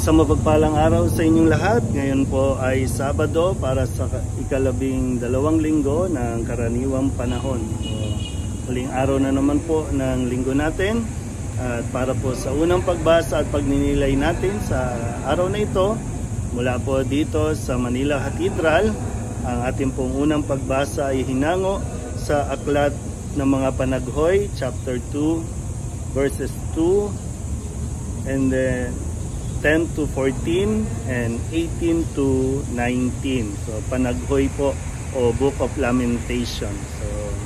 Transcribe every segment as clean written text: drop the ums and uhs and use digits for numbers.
Isang mapagpalang araw sa inyong lahat. Ngayon po ay Sabado para sa ika-12 linggo ng karaniwang panahon. Huling araw na naman po ng linggo natin. At para po sa unang pagbasa at pagninilay natin sa araw na ito, mula po dito sa Manila Cathedral, ang ating pong unang pagbasa ay hinango sa Aklat ng mga Panaghoy, chapter 2, verses 2, and then 10 to 14 and 18 to 19. So Panaghoy po o Book of Lamentation. So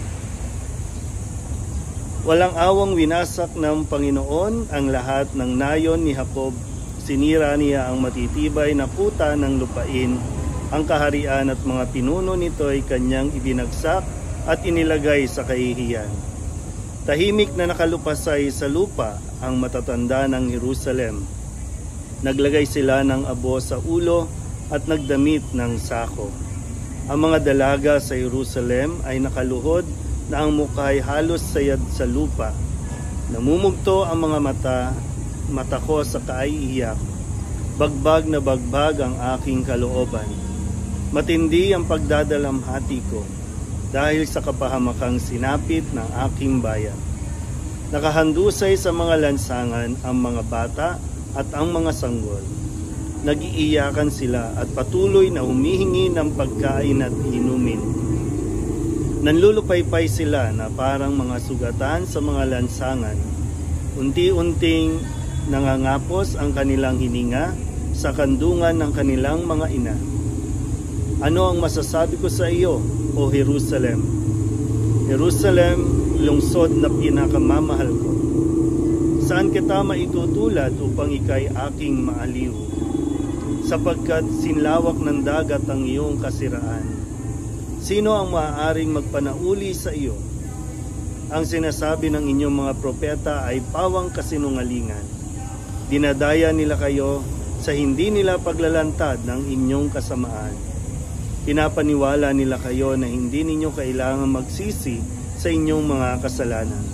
walang awang winasak ng Panginoon ang lahat ng nayon ni Jacob. Sinira niya ang matitibay na kuta ng lupain. Ang kaharian at mga pinuno nito ay kanyang ibinagsak at inilagay sa kahihiyan. Tahimik na nakalupasay sa lupa ang matatanda ng Jerusalem. Naglagay sila ng abo sa ulo at nagdamit ng sako. Ang mga dalaga sa Jerusalem ay nakaluhod na ang mukha ay halos sayad sa lupa. Namumugto ang mga mata ko sa kaiiyak. Bagbag na bagbag ang aking kalooban. Matindi ang pagdadalamhati ko dahil sa kapahamakang sinapit ng aking bayan. Nakahandusay sa mga lansangan ang mga bata at ang mga sanggol. Nag-iiyakan sila at patuloy na humihingi ng pagkain at inumin. Nanlulupaypay sila na parang mga sugatan sa mga lansangan. Unti-unting nangangapos ang kanilang hininga sa kandungan ng kanilang mga ina. Ano ang masasabi ko sa iyo, O Jerusalem? Jerusalem, lungsod na pinakamamahal ko. Saan kita maitutulad upang ikay aking maaliw? Sapagkat sinlawak ng dagat ang iyong kasiraan. Sino ang maaaring magpanauli sa iyo? Ang sinasabi ng inyong mga propeta ay pawang kasinungalingan. Dinadaya nila kayo sa hindi nila paglalantad ng inyong kasamaan. Pinapaniwala nila kayo na hindi ninyo kailangan magsisi sa inyong mga kasalanan.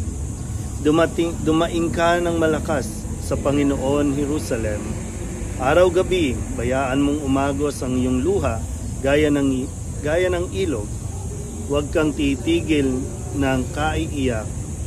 Dumaing ka ng malakas sa Panginoon, Jerusalem. Araw-gabi, bayaan mong umagos ang iyong luha gaya ng ilog. Huwag kang titigil ng kaiiyak.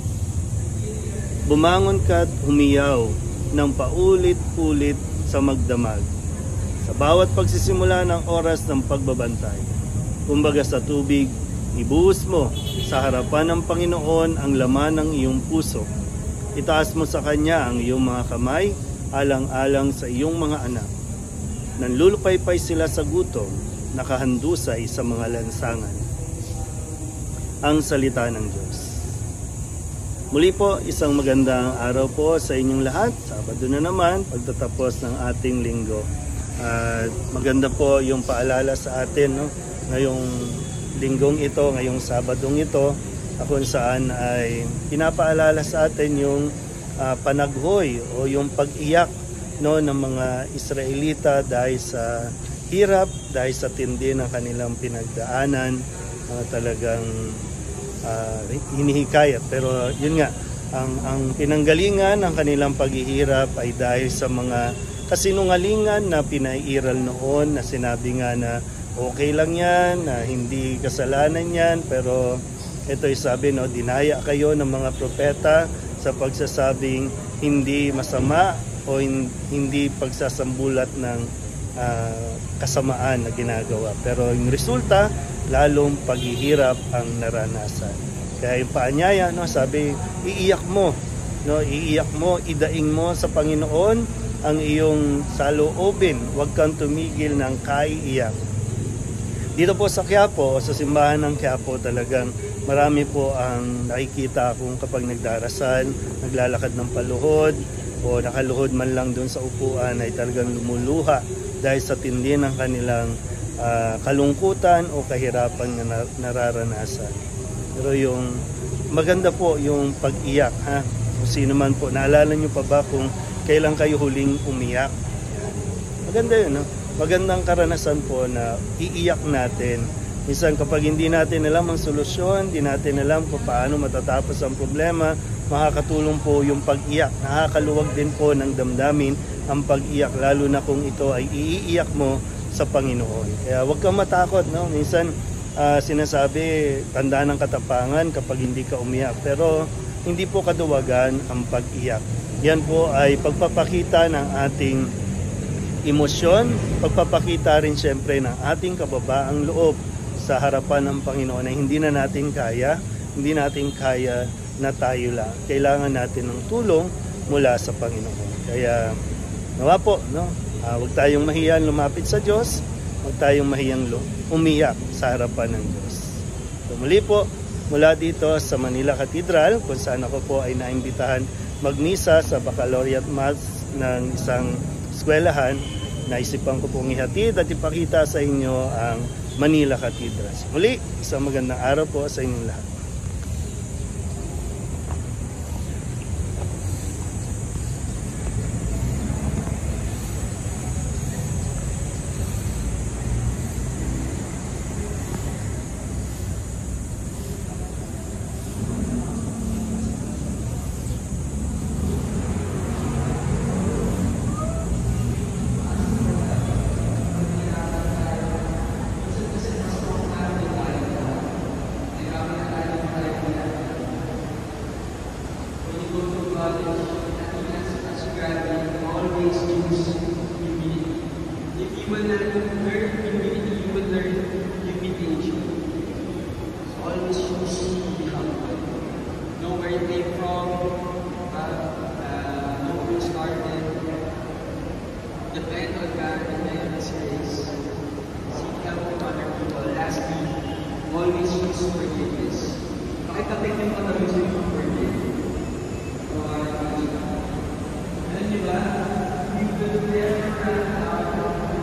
Bumangon ka at humiyaw ng paulit-ulit sa magdamag. Sa bawat pagsisimula ng oras ng pagbabantay, kumbaga sa tubig, ibuhos mo sa harapan ng Panginoon ang laman ng iyong puso. Itaas mo sa Kanya ang iyong mga kamay, alang-alang sa iyong mga anak. Nanlulupaypay sila sa gutom, nakahandusay sa mga lansangan. Ang salita ng Diyos. Muli po, isang magandang araw po sa inyong lahat. Sabado na naman, pagtatapos ng ating linggo. At maganda po yung paalala sa atin, no? Ngayong linggong ito, ngayong Sabadong ito, kung saan ay pinapaalala sa atin yung panaghoy o yung pag-iyak, no, ng mga Israelita dahil sa hirap, dahil sa tindi ng kanilang pinagdaanan, talagang hinihikayat. Pero yun nga, ang pinanggalingan ng kanilang paghihirap ay dahil sa mga kasinungalingan na pinairal noon, na sinabi nga na okay lang yan, na hindi kasalanan yan, pero ito ay sabi, no, dinaya kayo ng mga propeta sa pagsasabing hindi masama o hindi pagsasambulat ng kasamaan na ginagawa. Pero yung resulta, lalong paghihirap ang naranasan. Kaya yung paanyaya, no, sabi, iiyak mo, no, idaing mo sa Panginoon ang iyong saloobin, huwag kang tumigil ng kaiiyak. Dito po sa Quiapo, sa simbahan ng Quiapo, talagang marami po ang nakikita kung kapag nagdarasal, naglalakad ng paluhod o nakaluhod man lang doon sa upuan ay talagang lumuluha dahil sa tindi ng kanilang kalungkutan o kahirapan na nararanasan. Pero yung maganda po yung pag-iyak, ha? Kung sino man po, naalala nyo pa ba kung kailan kayo huling umiyak? Maganda yun, no? Magandang karanasan po na iiyak natin. Minsan kapag hindi natin alam ang solusyon, hindi natin alam kung paano matatapos ang problema, makakatulong po yung pag-iyak. Nakakaluwag din po ng damdamin ang pag-iyak, lalo na kung ito ay iiyak mo sa Panginoon. Kaya huwag kang matakot, no? Minsan sinasabi, tanda ng katapangan kapag hindi ka umiyak. Pero hindi po kaduwagan ang pag-iyak. Yan po ay pagpapakita ng ating emosyon, pagpapakita rin siyempre ng ating kababaang loob sa harapan ng Panginoon na hindi natin kaya na tayo lang. Kailangan natin ng tulong mula sa Panginoon. Kaya nawa po, no? Huwag tayong mahiyang lumapit sa Diyos, huwag tayong mahiyang umiyak sa harapan ng Diyos. So, muli po, mula dito sa Manila Cathedral, kung saan ako po ay naimbitahan magmisa sa Baccalaureate Mass ng isang eskwelahan, naisipan ko pong ihatid at ipakita sa inyo ang Manila Cathedral. So, muli, isang magandang araw po sa inyong lahat. Always choose forgiveness. Bakit natin yung panamin sa forgive? Alam niyo ba? We will never run out